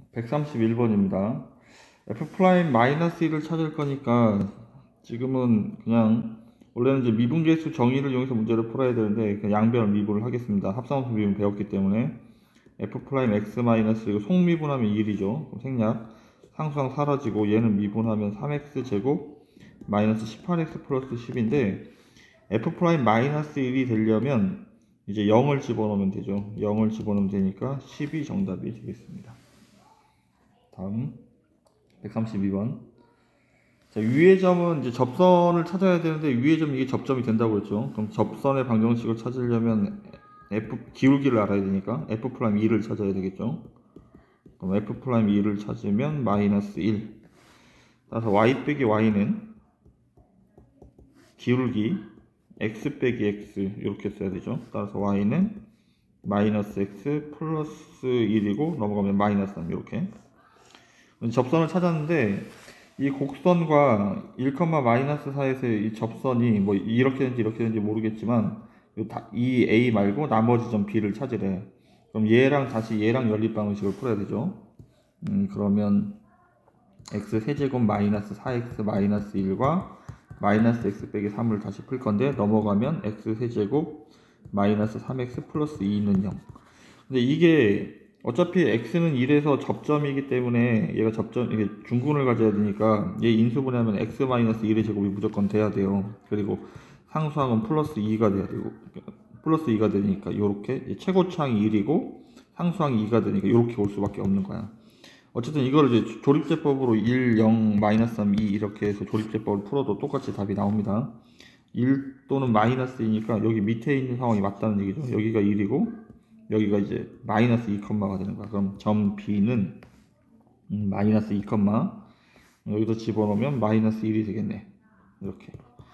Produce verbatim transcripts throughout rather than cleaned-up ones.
백삼십일 번입니다. f 프라임 마이너스 일을 찾을 거니까 지금은 그냥 원래는 이제 미분계수 정의를 이용해서 문제를 풀어야 되는데 그냥 양변을 미분을 하겠습니다. 합성함수 미분 배웠기 때문에 f 프라임 x 마이너스 이거 속미분하면 일이죠. 그럼 생략 상수항 사라지고 얘는 미분하면 삼 엑스 제곱 마이너스 십팔 엑스 플러스 십인데 f 프라임 마이너스 일이 되려면 이제 영을 집어넣으면 되죠. 영을 집어넣으면 되니까 십이 정답이 되겠습니다. 다음 백삼십이 번. 자, 위의 점은 이제 접선을 찾아야 되는데 위의 점 이게 접점이 된다고 했죠. 그럼 접선의 방정식을 찾으려면 f 기울기를 알아야 되니까 f 프라임 이를 찾아야 되겠죠. 그럼 f 프라임 이를 찾으면 마이너스 일. 따라서 y 빼기 y는 기울기 x 빼기 x 이렇게 써야 되죠. 따라서 y는 마이너스 x 플러스 일이고 넘어가면 마이너스 삼 이렇게. 접선을 찾았는데 이 곡선과 일, 마이너스 사이에서의 이 접선이 뭐 이렇게 되는지 이렇게 되는지 모르겠지만 이 A 말고 나머지 점 B를 찾으래. 그럼 얘랑 다시 얘랑 연립 방정식을 풀어야 되죠. 음, 그러면 x 세제곱 마이너스 사 엑스 마이너스 일과 마이너스 x 빼기 삼을 다시 풀 건데 넘어가면 x 세제곱 마이너스 삼 엑스 플러스 이는 영. 근데 이게 어차피 x는 일에서 접점이기 때문에 얘가 접점, 이게 중근을 가져야 되니까 얘 인수분해하면 x 마이너스 일의 제곱이 무조건 돼야 돼요. 그리고 상수항은 플러스 이가 돼야 되고, 플러스 이가 되니까 요렇게 최고차항이 일이고 상수항이 이가 되니까 요렇게 올 수밖에 없는 거야. 어쨌든 이걸 이제 조립제법으로 일, 영, 마이너스 삼, 이 이렇게 해서 조립제법을 풀어도 똑같이 답이 나옵니다. 일 또는 마이너스 이니까 여기 밑에 있는 상황이 맞다는 얘기죠. 여기가 일이고 여기가 이제 마이너스 이 컴마가 되는 거야. 그럼 점 B는 음, 마이너스 이 컴마 여기서 집어넣으면 마이너스 일이 되겠네. 이렇게.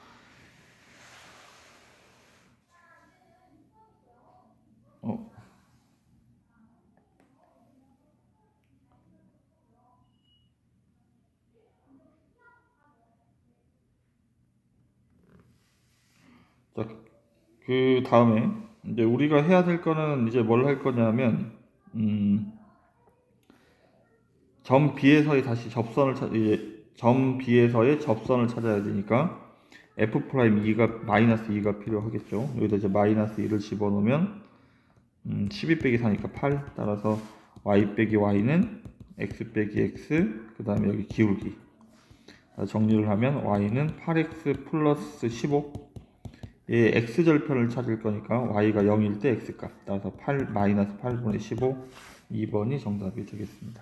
어. 자, 그 다음에 이제 우리가 해야 될 거는 이제 뭘 할 거냐면 음, 점 B에서의 다시 접선을 찾 이제 점 B에서의 접선을 찾아야 되니까 f 프라임 이가 마이너스 이가 필요하겠죠. 여기다 이제 마이너스 이를 집어넣으면 음, 십이 빼기 사니까 팔. 따라서 y 빼기 y는 x 빼기 x 그 다음에 여기 기울기 정리를 하면 y는 팔 엑스 플러스 십오. 얘 x절편을 찾을 거니까 y가 영일 때 x값. 따라서 팔 마이너스 팔분의 십오. 이 번이 정답이 되겠습니다.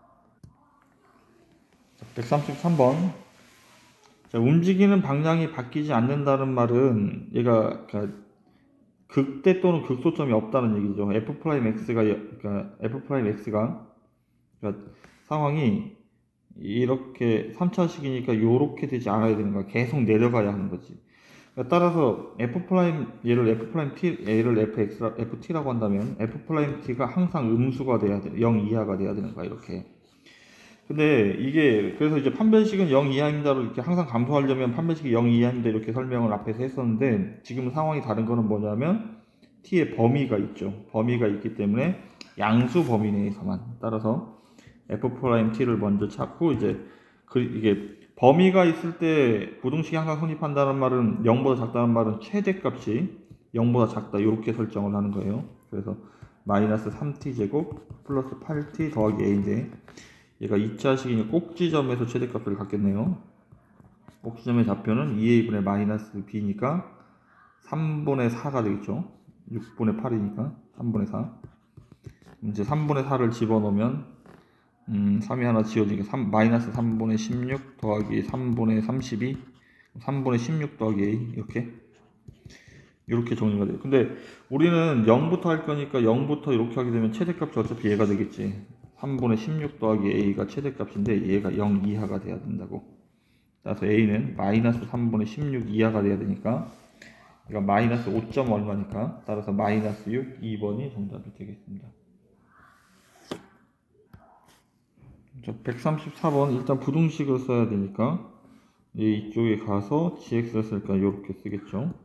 백삼십삼 번. 자, 움직이는 방향이 바뀌지 않는다는 말은 얘가 그러니까 극대 또는 극소점이 없다는 얘기죠. f 프라임 x가 그러니까 f 프라임 x가 그러니까 상황이 이렇게 삼 차식이니까 이렇게 되지 않아야 되는 거야. 계속 내려가야 하는 거지. 그러니까 따라서 f 프라임 얘를 f 프라임 t 얘를 fx ft라고 한다면 f 프라임 t가 항상 음수가 돼야 돼. 영 이하가 돼야 되는 거야. 이렇게. 근데 이게 그래서 이제 판별식은 영 이하입니다로 이렇게 항상 감소하려면 판별식이 영 이하입니다 이렇게 설명을 앞에서 했었는데 지금 상황이 다른 거는 뭐냐면 t의 범위가 있죠. 범위가 있기 때문에 양수 범위 내에서만. 따라서 f 프라임 t를 먼저 찾고 이제 그 이게 범위가 있을 때 부등식이 항상 성립한다는 말은 영보다 작다는 말은 최대값이 영보다 작다 이렇게 설정을 하는 거예요. 그래서 마이너스 삼 티 제곱 플러스 팔 티 더하기 a인데 얘가 이 차식이니까 꼭지점에서 최대값을 갖겠네요. 꼭지점의 좌표는 이 에이분의 마이너스 b니까 삼분의 사가 되겠죠. 육분의 팔이니까 삼분의 사. 이제 삼분의 사를 집어넣으면 음, 삼이 하나 지워지니까 삼, 마이너스 삼분의 십육 더하기 삼분의 삼십이 삼분의 십육 더하기 a 이렇게 이렇게 정리가 돼요. 근데 우리는 영부터 할 거니까 영부터 이렇게 하게 되면 최대값이 어차피 얘가 되겠지. 삼분의 십육 더하기 a가 최대값인데 얘가 영 이하가 돼야 된다고. 따라서 a는 마이너스 삼분의 십육 이하가 돼야 되니까 얘가 마이너스 오 점 얼마니까 따라서 마이너스 육, 이 번이 정답이 되겠습니다. 자, 백삼십사 번 일단 부등식을 써야 되니까 이쪽에 가서 gx를 쓸까 이렇게 쓰겠죠.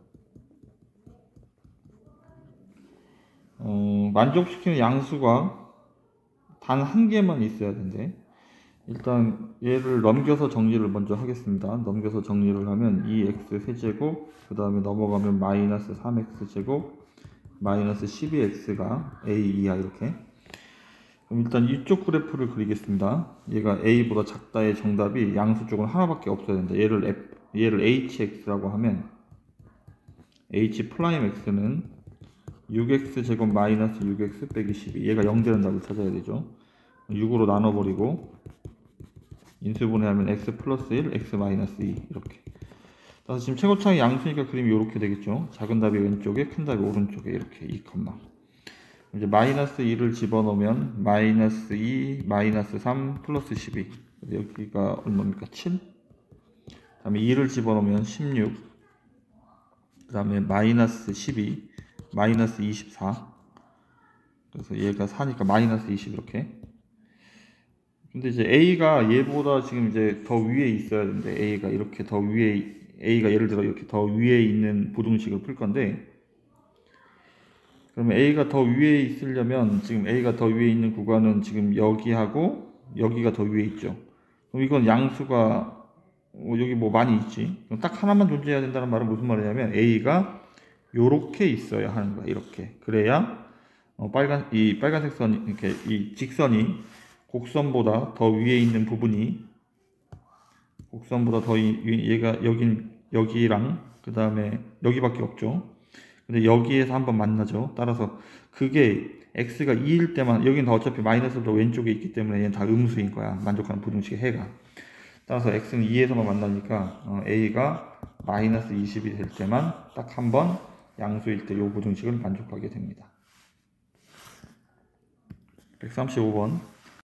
어, 만족시키는 양수가 단 한 개만 있어야 된대. 일단 얘를 넘겨서 정리를 먼저 하겠습니다. 넘겨서 정리를 하면 이 엑스 세제곱, 그 다음에 넘어가면 마이너스 삼 엑스 제곱, 마이너스 십이 엑스가 a 이하 이렇게. 그럼 일단 이쪽 그래프를 그리겠습니다. 얘가 a보다 작다의 정답이 양수 쪽은 하나밖에 없어야 된다. 얘를 F, 얘를 hx라고 하면 h 프라임 x는 육 엑스 제곱 마이너스 육 엑스 빼기 십이, 얘가 영 되는 답을 찾아야 되죠. 육으로 나눠버리고 인수분해하면 x 플러스 일, x 마이너스 이 이렇게. 그래서 지금 최고차의 양수니까 그림이 이렇게 되겠죠. 작은 답이 왼쪽에, 큰 답이 오른쪽에 이렇게 이 컴마. 이제 마이너스 이를 집어넣으면 마이너스 이, 마이너스 삼, 플러스 십이. 여기가 얼마입니까? 칠. 그 다음에 이를 집어넣으면 십육. 그 다음에 마이너스 십이, 마이너스 이십사. 그래서 얘가 사니까 마이너스 이십 이렇게. 근데 이제 a가 얘보다 지금 이제 더 위에 있어야 되는데, a가 이렇게 더 위에, a가 예를 들어 이렇게 더 위에 있는 부등식을 풀 건데, 그러면 a가 더 위에 있으려면 지금 a가 더 위에 있는 구간은 지금 여기하고 여기가 더 위에 있죠. 그럼 이건 양수가 어, 여기 뭐 많이 있지. 그럼 딱 하나만 존재해야 된다는 말은 무슨 말이냐면 a가 요렇게 있어야 하는 거야. 이렇게. 그래야 어, 빨간 이 빨간색 선 이렇게 이 직선이 곡선보다 더 위에 있는 부분이 곡선보다 더 위, 얘가 여긴 여기랑 그 다음에 여기밖에 없죠. 근데 여기에서 한번 만나죠. 따라서 그게 x가 이일 때만, 여긴 다 어차피 마이너스도 왼쪽에 있기 때문에 얘는 다 음수인 거야. 만족하는 부등식의 해가. 따라서 x는 이에서만 만나니까 어, a가 마이너스 이십이 될 때만 딱 한 번 양수일 때 이 부등식을 만족하게 됩니다. 백삼십오 번.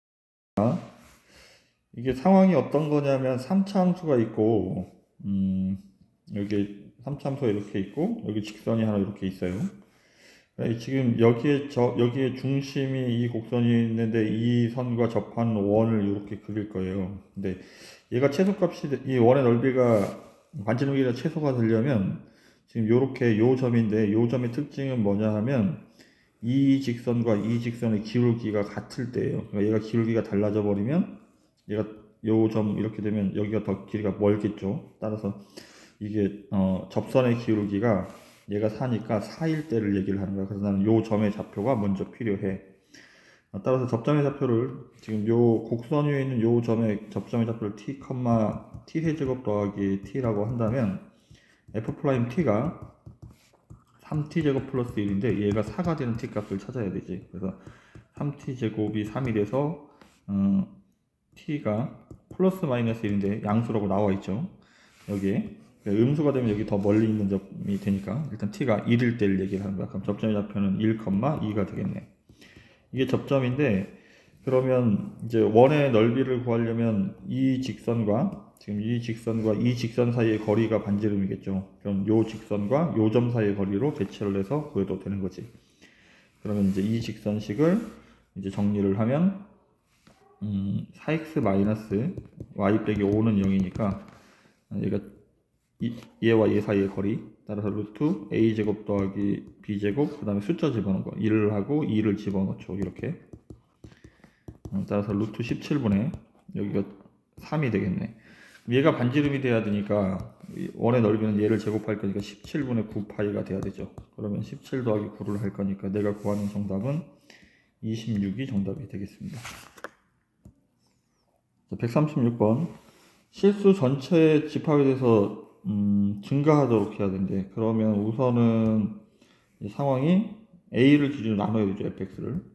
이게 상황이 어떤 거냐면 삼 차 함수가 있고, 음, 여기 삼 차 함수가 이렇게 있고, 여기 직선이 하나 이렇게 있어요. 지금 여기에 저 여기에 중심이 이 곡선이 있는데 이 선과 접한 원을 이렇게 그릴 거예요. 근데 얘가 최소값이, 이 원의 넓이가 반지 넓이가 최소가 되려면 지금 요렇게 요 점인데, 요 점의 특징은 뭐냐 하면 이 직선과 이 직선의 기울기가 같을 때예요. 그러니까 얘가 기울기가 달라져 버리면 얘가 요 점 이렇게 되면 여기가 더 길이가 멀겠죠. 따라서 이게 어, 접선의 기울기가 얘가 사니까 사일 때를 얘기를 하는 거야. 그래서 나는 요 점의 좌표가 먼저 필요해. 어, 따라서 접점의 좌표를 지금 요 곡선 위에 있는 요 점의 접점의 좌표를 t, t 세제곱 더하기 t라고 한다면 f 프라임 t가 삼 티 제곱 플러스 일인데 얘가 사가 되는 t 값을 찾아야 되지. 그래서 삼 티 제곱이 삼이 돼서 어, t가 플러스 마이너스 일인데 양수라고 나와 있죠. 여기에 음수가 되면 여기 더 멀리 있는 점이 되니까 일단 t가 일일 때를 얘기를 하는 거야. 그럼 접점의 좌표는 일, 이가 되겠네. 이게 접점인데, 그러면 이제 원의 넓이를 구하려면 이 직선과 지금 이 직선과 이 직선 사이의 거리가 반지름이겠죠. 그럼 요 직선과 요 점 사이의 거리로 대체를 해서 구해도 되는 거지. 그러면 이제 이 직선식을 이제 정리를 하면 음, 사 엑스 마이너스 y 빼기 오는 영이니까 얘가 이, 얘와 얘 사이의 거리, 따라서 루트 a제곱 더하기 b제곱, 그 다음에 숫자 집어넣은 거 일을 하고 이를 집어넣죠. 이렇게. 음, 따라서 루트 십칠 분의 여기가 삼이 되겠네. 얘가 반지름이 돼야 되니까 원의 넓이는 얘를 제곱할 거니까 십칠 분의 구 파이가 돼야 되죠. 그러면 십칠 더하기 구를 할 거니까 내가 구하는 정답은 이십육이 정답이 되겠습니다. 백삼십육 번. 실수 전체 집합에 대해서 음, 증가하도록 해야 되는데, 그러면 우선은 상황이 a를 기준으로 나눠야 되죠. fx를.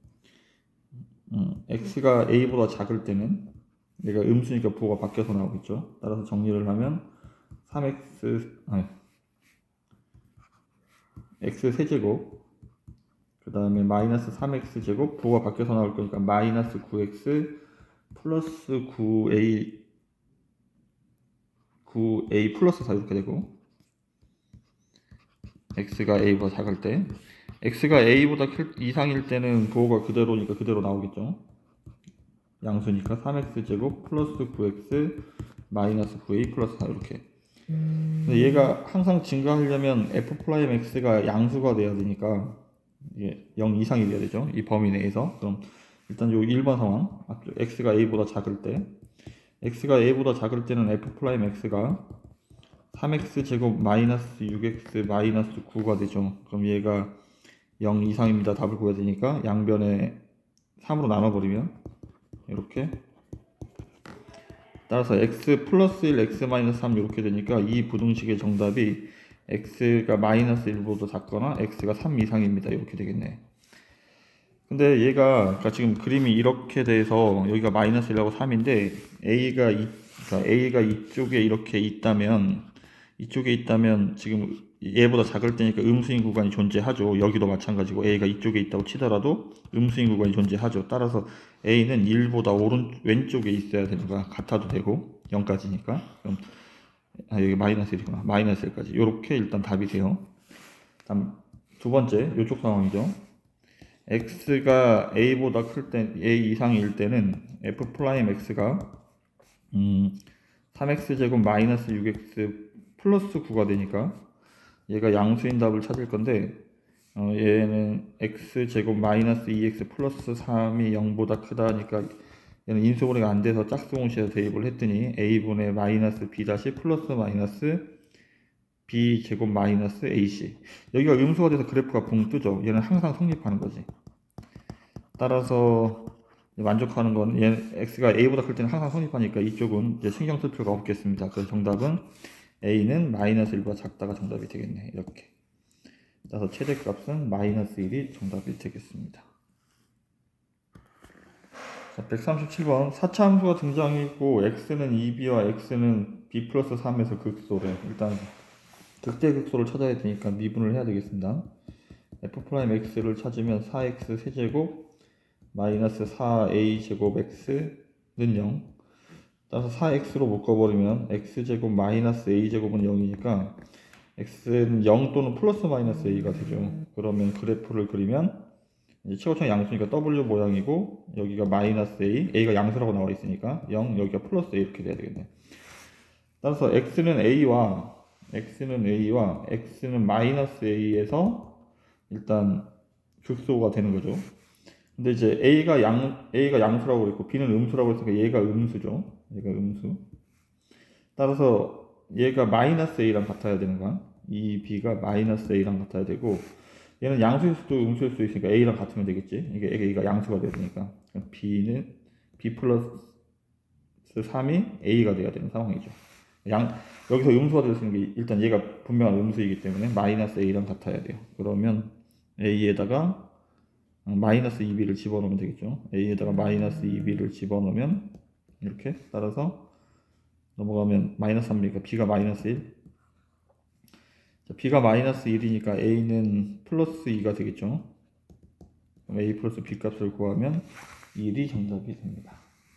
음, x가 a보다 작을 때는 얘가 음수니까 부호가 바뀌어서 나오겠죠. 따라서 정리를 하면 삼 엑스 아니, x 세제곱, 그 다음에 마이너스 삼 엑스 제곱, 부호가 바뀌어서 나올 거니까 마이너스 구 엑스 플러스 구 에이 구 에이 플러스 사 이렇게 되고, x가 a보다 작을 때, x가 a보다 이상일 때는 부호가 그대로니까 그대로 나오겠죠. 양수니까 삼 엑스 제곱 플러스 구 엑스 마이너스 구 에이 플러스 사 이렇게. 근데 얘가 항상 증가하려면 f 프라임 x가 양수가 돼야 되니까 이게 영 이상이 돼야 되죠. 이 범위 내에서. 그럼 일단 요 일 번 상황, x가 a보다 작을 때, x가 a보다 작을 때는 f 프라임 x가 삼 엑스 제곱 마이너스 육 엑스 마이너스 구가 되죠. 그럼 얘가 영 이상입니다. 답을 구해야 되니까 양변에 삼으로 나눠버리면 이렇게, 따라서 x 플러스 일, x 마이너스 삼 이렇게 되니까 이 부등식의 정답이 x가 마이너스 일보다 작거나 x가 삼 이상입니다. 이렇게 되겠네. 근데 얘가 그러니까 지금 그림이 이렇게 돼서 여기가 마이너스 일하고 삼인데 a가 이, 그러니까 a가 이쪽에 이렇게 있다면 이쪽에 있다면 지금 얘보다 작을 때니까 음수인 구간이 존재하죠. 여기도 마찬가지고 a가 이쪽에 있다고 치더라도 음수인 구간이 존재하죠. 따라서 a는 일보다 오른 왼쪽에 있어야 되는 거야. 같아도 되고 영까지니까. 그럼 아, 여기 마이너스 일이구나. 마이너스 일까지. 요렇게 일단 답이 돼요. 다음 두 번째 요쪽 상황이죠. x가 a보다 클 때, a 이상일 때는 f 프라임 x가 음, 삼 엑스 제곱 마이너스 육 엑스 플러스 구가 되니까 얘가 양수인 답을 찾을 건데, 어, 얘는 x 제곱 마이너스 이 엑스 플러스 삼이 영보다 크다니까 얘는 인수분해가 안 돼서 짝수공식에서 대입을 했더니 a분의 마이너스 b 다시 플러스 마이너스 b 제곱 마이너스 ac, 여기가 음수가 돼서 그래프가 붕 뜨죠. 얘는 항상 성립하는 거지. 따라서 만족하는 건 얘 x가 a보다 클 때는 항상 성립하니까 이쪽은 이제 신경 쓸 필요가 없겠습니다. 그래서 정답은 a는 마이너스 일보다 작다가 정답이 되겠네. 이렇게. 따라서 최대값은 마이너스 일이 정답이 되겠습니다. 자, 백삼십칠 번 사 차 함수가 등장이고 x는 이 비와 x는 b 플러스 삼에서 극소래. 일단 극대 극소를 찾아야 되니까 미분을 해야 되겠습니다. f 프라임 x를 찾으면 사 엑스 세제곱 마이너스 사 에이 제곱 x는 영. 따라서 사 엑스로 묶어버리면 x제곱 마이너스 a제곱은 영이니까 x는 영 또는 플러스 마이너스 a가 되죠. 그러면 그래프를 그리면 이제 최고점 양수니까 w 모양이고 여기가 마이너스 a, a가 양수라고 나와 있으니까 영, 여기가 플러스 a 이렇게 돼야 되겠네. 따라서 x는 a와 x는 a와 x는 마이너스 a에서 일단 극소가 되는 거죠. 근데 이제 a가 양 a가 양수라고 그랬고 b는 음수라고 했으니까 얘가 음수죠. 얘가 음수. 따라서 얘가 마이너스 a랑 같아야 되는 거야. 이 b가 마이너스 a랑 같아야 되고, 얘는 양수일 수도 음수일 수도 있으니까 a랑 같으면 되겠지. 이게 a가 양수가 돼야 되니까 b는 b 플러스 삼이 a가 돼야 되는 상황이죠. 양 여기서 음수가 될 수 있는 게 일단 얘가 분명한 음수이기 때문에 마이너스 a랑 같아야 돼요. 그러면 a에다가 마이너스 이 비를 집어넣으면 되겠죠. a에다가 마이너스 이 비를 집어넣으면 이렇게, 따라서 넘어가면 마이너스 삼이니까 b가 마이너스 일. 자, b가 마이너스 일이니까 a는 플러스 이가 되겠죠. 그럼 a 플러스 b 값을 구하면 일이 정답이 됩니다.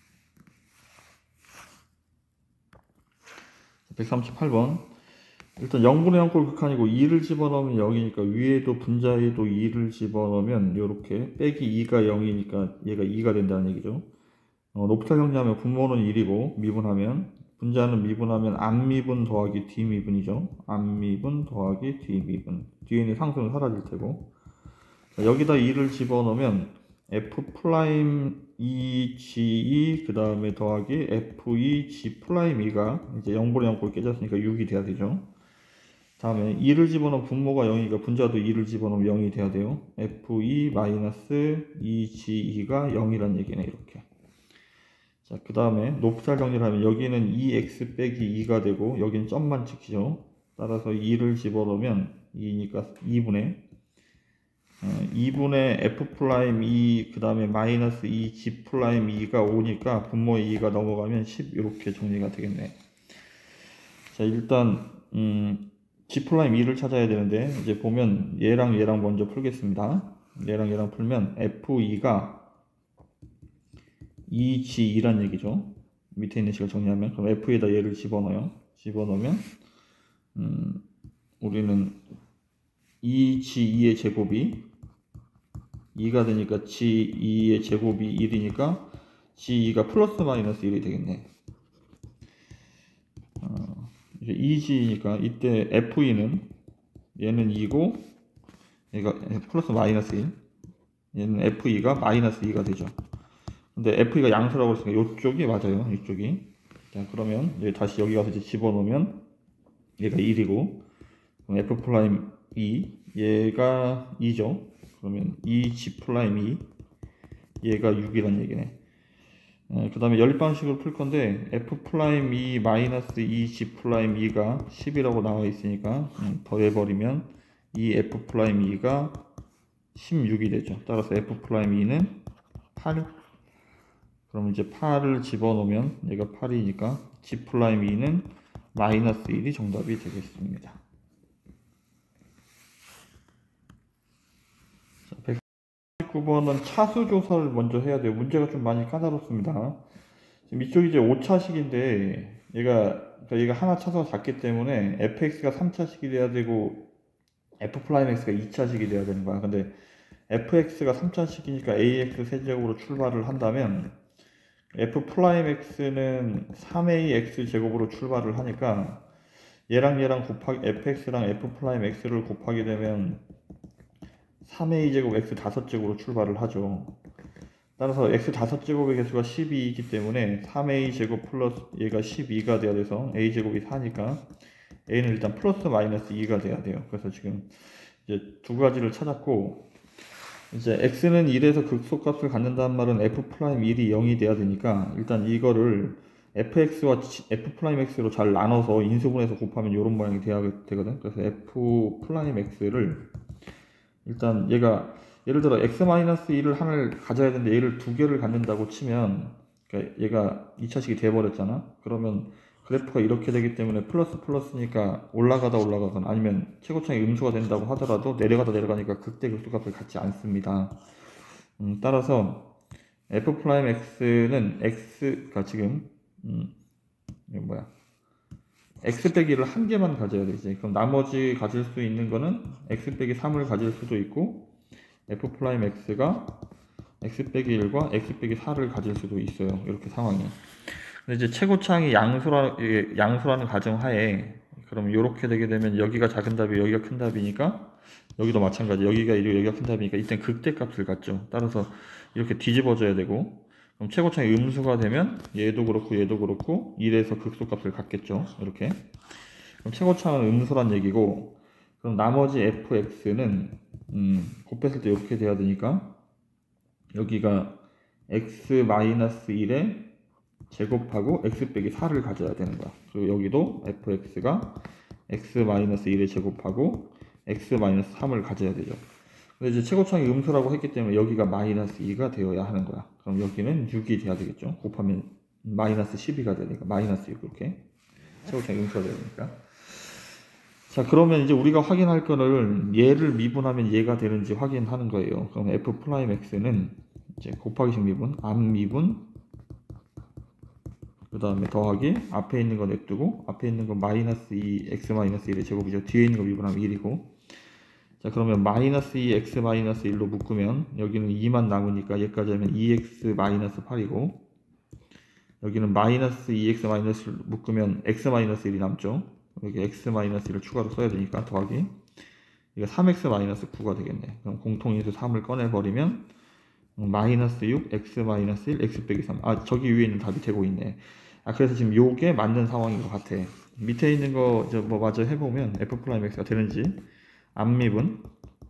백삼십팔 번 일단 영분의 영꼴 극한이고 이를 집어넣으면 영이니까 위에도 분자에도 이를 집어넣으면 이렇게 빼기 이가 영이니까 얘가 이가 된다는 얘기죠. 어, 높이탈 정리하면 분모는 일이고 미분하면, 분자는 미분하면 앞미분 더하기 뒷미분이죠. 앞미분 더하기 뒷미분. 뒤에 있는 상수는 사라질 테고. 자, 여기다 이를 집어넣으면 f 프라임 이 지 이 그 다음에 더하기 에프 이 지 프라임 이가 이제 영분의 영꼴 깨졌으니까 육이 돼야 되죠. 다음에 이를 집어넣으면 분모가 영이니까 분자도 이를 집어넣으면 영이 돼야 돼요. 에프 이 마이너스 이 지 이가 영이란 얘기네. 이렇게. 자, 그 다음에 높이탈 정리를 하면 여기는 이 엑스 빼기 이가 되고 여기는 점만 지키죠. 따라서 이를 집어넣으면 이니까 이분의 어, 이분의 f 프라임 이 그 다음에 마이너스 이 지 프라임 이가 오니까 분모의 이가 넘어가면 십 이렇게 정리가 되겠네. 자, 일단 음, G 프라임 이를 찾아야 되는데 이제 보면 얘랑 얘랑 먼저 풀겠습니다. 얘랑 얘랑 풀면 에프 이가 이 지 이란 얘기죠. 밑에 있는 식을 정리하면, 그럼 F에다 얘를 집어넣어요. 집어넣으면 음, 우리는 이 지 이의 제곱이 이가 되니까 지 이의 제곱이 일이니까 지 이가 플러스 마이너스 일이 되겠네. 어, 이제 이 지니까 이때 에프 이는 얘는 이고 얘가 플러스 마이너스 일, 얘는 에프 이가 마이너스 이가 되죠. 근데 f가 양수라고 했으니까 이쪽이 맞아요. 이쪽이. 자, 그러면 이제 다시 여기 가서 이제 집어넣으면 얘가 일이고, 그럼 f 프라임 이, 얘가 이죠. 그러면 이 g 프라임 이, 얘가 육이란 얘기네. 그 다음에 연립방식으로 풀 건데 f 프라임 이 마이너스 이 g 프라임 이가 십이라고 나와 있으니까 음, 더해버리면 이 f 프라임 이가 십육이 되죠. 따라서 f 프라임 이는 팔. 그럼 이제 팔을 집어넣으면 얘가 팔이니까 g 프라임 이는 마이너스 일이 정답이 되겠습니다. 백사십구 번은 차수 조사를 먼저 해야 돼요. 문제가 좀 많이 까다롭습니다. 지금 이쪽이 이제 오 차식인데 얘가 그러니까 얘가 하나 차수가 작기 때문에 fx가 삼 차식이 돼야 되고 f 프라임 x가 이 차식이 돼야 되는 거야. 근데 fx가 삼 차식이니까 ax 세제곱으로 출발을 한다면 f 프라임 x는 삼 에이 엑스 제곱으로 출발을 하니까 얘랑 얘랑 곱하기 fx랑 f 프라임 x를 곱하게 되면 삼 에이 제곱 x 오 제곱으로 출발을 하죠. 따라서 x 오 제곱의 개수가 십이이기 때문에 삼 에이 제곱 플러스 얘가 십이가 돼야 돼서 a 제곱이 사니까 a는 일단 플러스 마이너스 이가 돼야 돼요. 그래서 지금 이제 두 가지를 찾았고, 이제 x는 일에서 극소값을 갖는다는 말은 f 프라임 일이 영이 돼야 되니까 일단 이거를 fx와 f 프라임 x로 잘 나눠서 인수분해서 곱하면 이런 모양이 돼야 되거든. 그래서 f 프라임 x를 일단 얘가 예를 들어 x-일을 하나를 가져야 되는데 얘를 두 개를 갖는다고 치면, 그러니까 얘가 이 차식이 돼버렸잖아. 그러면 그래프가 이렇게 되기 때문에 플러스 플러스니까 올라가다 올라가거나 아니면 최고창이 음수가 된다고 하더라도 내려가다 내려가니까 극대 극소값을 갖지 않습니다. 음, 따라서 f 프라임 x는 x가 지금 음, 이거 뭐야 x 빼기 일을 한 개만 가져야 되지. 그럼 나머지 가질 수 있는 거는 x 빼기 삼을 가질 수도 있고 f 프라임 x가 x 빼기 일과 x 빼기 사를 가질 수도 있어요. 이렇게 상황이. 근데 이제 최고창이 양수라, 양수라는 가정하에 그럼 이렇게 되게 되면 여기가 작은 답이 여기가 큰 답이니까 여기도 마찬가지. 여기가 이리고 여기가 큰 답이니까 이땐 극대값을 갖죠. 따라서 이렇게 뒤집어져야 되고, 그럼 최고창이 음수가 되면 얘도 그렇고 얘도 그렇고 일에서 극소값을 갖겠죠. 이렇게. 그럼 최고창은 음수란 얘기고, 그럼 나머지 fx는 음, 곱했을 때 이렇게 돼야 되니까 여기가 x-일에 제곱하고 x 빼기 사를 가져야 되는 거야. 그리고 여기도 fx가 x-일에 제곱하고 x-삼을 가져야 되죠. 근데 이제 최고창이 음수라고 했기 때문에 여기가 마이너스 이가 되어야 하는 거야. 그럼 여기는 육이 돼야 되겠죠. 곱하면 마이너스 십이가 되니까 마이너스 육, 이렇게 최고창이 음수가 되니까. 자, 그러면 이제 우리가 확인할 거를 얘를 미분하면 얘가 되는지 확인하는 거예요. 그럼 f 프라임 x는 이제 곱하기식 미분, 앞 미분, 그 다음에 더하기, 앞에 있는 거 냅두고, 앞에 있는 거 마이너스 이 x 마이너스 일의 제곱이죠. 뒤에 있는 거 미분하면 일이고. 자, 그러면 마이너스 이 x 마이너스 일로 묶으면 여기는 이만 남으니까 얘까지 하면 이 엑스 마이너스 팔이고, 여기는 마이너스 이 엑스 마이너스 일 묶으면 x 마이너스 일이 남죠. 여기 x 마이너스 일을 추가로 써야 되니까 더하기, 이거 삼 엑스 마이너스 구가 되겠네. 그럼 공통인수 삼을 꺼내버리면 마이너스 육 x 마이너스 일 x 빼기 삼. 아, 저기 위에 있는 답이 되고 있네. 아, 그래서 지금 요게 맞는 상황인 것 같아. 밑에 있는 거 저 뭐 마저 해보면 f 프라임 x가 되는지, 앞미분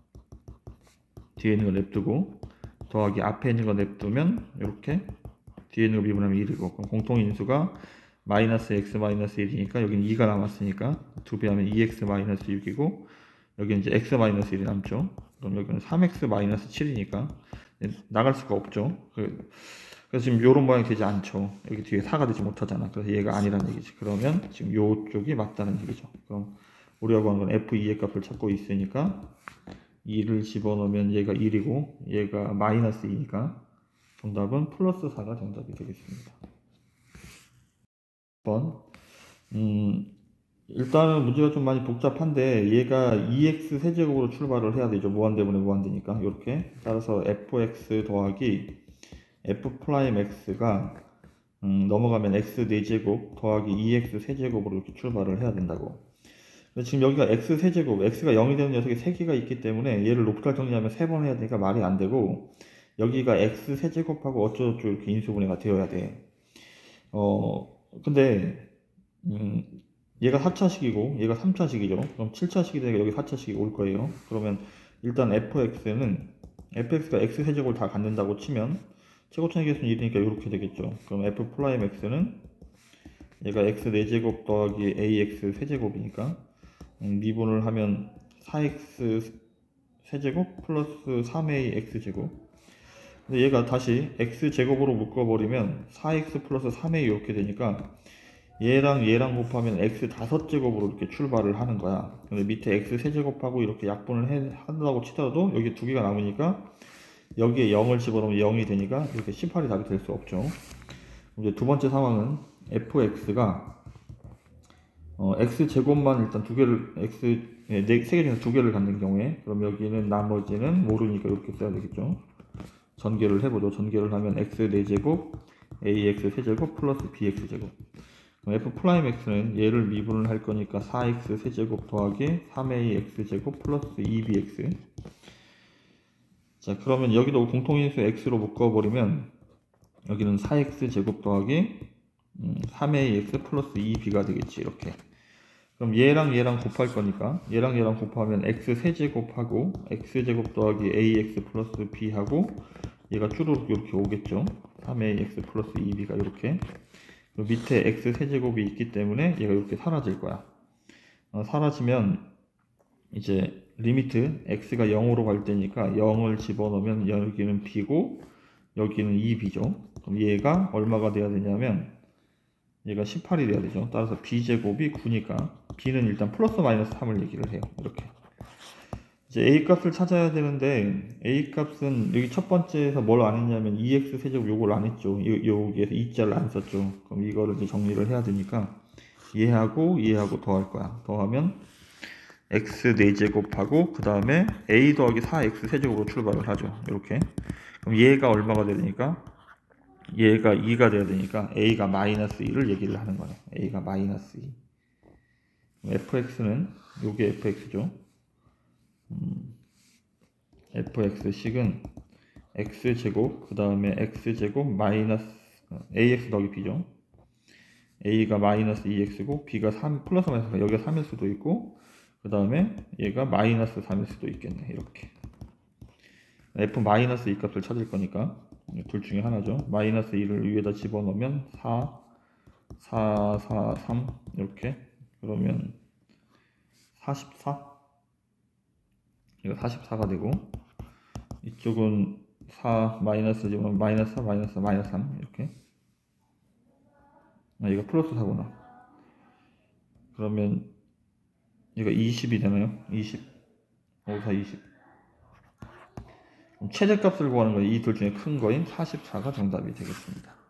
뒤에 있는 거 냅두고 더하기 앞에 있는 거 냅두면 이렇게 뒤에 있는 거 미분하면 일이고, 그럼 공통인수가 마이너스 x 마이너스 일이니까 여기는 이가 남았으니까 두 배 하면 이 엑스 마이너스 육이고, 여기는 이제 x 마이너스 일이 남죠. 그럼 여기는 삼 엑스 마이너스 칠이니까 나갈 수가 없죠. 그래서 지금 요런 모양이 되지 않죠. 여기 뒤에 사가 되지 못하잖아. 그래서 얘가 아니란 얘기지. 그러면 지금 요쪽이 맞다는 얘기죠. 그럼 우리가 구하는 건 에프 이의 값을 찾고 있으니까 이를 집어넣으면 얘가 일이고 얘가 마이너스 이니까 정답은 플러스 사가 정답이 되겠습니다. 번. 음, 일단은 문제가 좀 많이 복잡한데 얘가 이 엑스 세제곱으로 출발을 해야 되죠. 무한대분에 무한대니까. 이렇게 따라서 에프엑스 더하기 f 프라임 x가 음, 넘어가면 x 네 제곱 더하기 이 엑스 세제곱으로 이렇게 출발을 해야 된다고. 지금 여기가 x 세제곱, x가 영이 되는 녀석이 세 개가 있기 때문에 얘를 롭탈 정리하면 세 번 해야 되니까 말이 안 되고, 여기가 x 세제곱하고 어쩌고저쩌고 이렇게 인수분해가 되어야 돼. 어, 근데, 음, 얘가 사 차식이고, 얘가 삼 차식이죠. 그럼 칠 차식이 되니까 여기 사 차식이 올 거예요. 그러면 일단 fx는, fx가 x 세제곱을 다 갖는다고 치면, 최고차의 개수는 일이니까 이렇게 되겠죠. 그럼 f 프라임 x는 얘가 x 네 제곱 더하기 ax 세제곱이니까, 음, 미분을 하면 사 엑스 세제곱 플러스 삼 에이 x제곱. 근데 얘가 다시 x제곱으로 묶어버리면 사 엑스 플러스 삼 에이 이렇게 되니까 얘랑 얘랑 곱하면 x 다섯 제곱으로 이렇게 출발을 하는 거야. 근데 밑에 x 세제곱하고 이렇게 약분을 해, 한다고 치더라도 여기 두 개가 남으니까 여기에 영을 집어넣으면 영이 되니까 이렇게 십팔이 답이 될 수 없죠. 이제 두 번째 상황은 fx가 어, x제곱만 일단 두 개를 x 네, 네, 세 개 중에서 두 개를 갖는 경우에 그럼 여기는 나머지는 모르니까 이렇게 써야 되겠죠. 전개를 해보죠. 전개를 하면 x 네 제곱 ax 세제곱 플러스 bx제곱. f 프라임 x는 얘를 미분을 할 거니까 사 엑스 세제곱 더하기 삼 에이 x제곱 플러스 이 비 엑스. 자, 그러면 여기도 공통인수 x로 묶어버리면 여기는 사 엑스 제곱 더하기 음, 삼 에이 엑스 플러스 이 비가 되겠지. 이렇게. 그럼 얘랑 얘랑 곱할 거니까 얘랑 얘랑 곱하면 x 세제곱하고 x제곱 더하기 ax 플러스 b하고 얘가 쭈루룩 이렇게 오겠죠. 삼 에이 엑스 플러스 이 비가 이렇게. 밑에 x 세제곱이 있기 때문에 얘가 이렇게 사라질 거야. 어, 사라지면 이제 리미트 x가 영으로 갈 때니까 영을 집어넣으면 여기는 b고 여기는 이 비죠. 그럼 얘가 얼마가 돼야 되냐면 얘가 십팔이 돼야 되죠. 따라서 b제곱이 구니까 b는 일단 플러스 마이너스 삼을 얘기를 해요. 이렇게. 이제 a 값을 찾아야 되는데 a 값은 여기 첫 번째에서 뭘 안 했냐면 이 엑스 세제곱 요걸 안 했죠. 요, 여기에서 이자를 안 썼죠. 그럼 이거를 이제 정리를 해야 되니까 얘하고 얘하고 더할 거야. 더하면 x 네 제곱하고 그 다음에 a 더하기 사 엑스 세제곱으로 출발을 하죠. 이렇게. 그럼 얘가 얼마가 돼야 되니까 얘가 이가 돼야 되니까 a가 마이너스 이를 얘기를 하는 거예요. a가 마이너스 이. fx는 요게 fx죠. 음, fx식은 x제곱 그 다음에 x제곱 마이너스 ax 더하기 b죠. a가 마이너스 이 엑스고 b가 삼 플러스 마이너스 여기가 삼일 수도 있고 그 다음에 얘가 마이너스 삼일 수도 있겠네. 이렇게 f 마이너스 이 값을 찾을 거니까 둘 중에 하나죠. 마이너스 이를 위에다 집어넣으면 사, 사, 사, 삼 이렇게. 그러면 사십사 이거 사십사가 되고 이쪽은 사 마이너스 집어넣으면 마이너스 사 마이너스 마이너스 삼 이렇게. 아, 이거 플러스 사구나. 그러면 이거 이십이 되나요? 이십. 오사 이십. 그럼 최저값을 구하는 거예요. 이 둘 중에 큰 거인 사십사가 정답이 되겠습니다.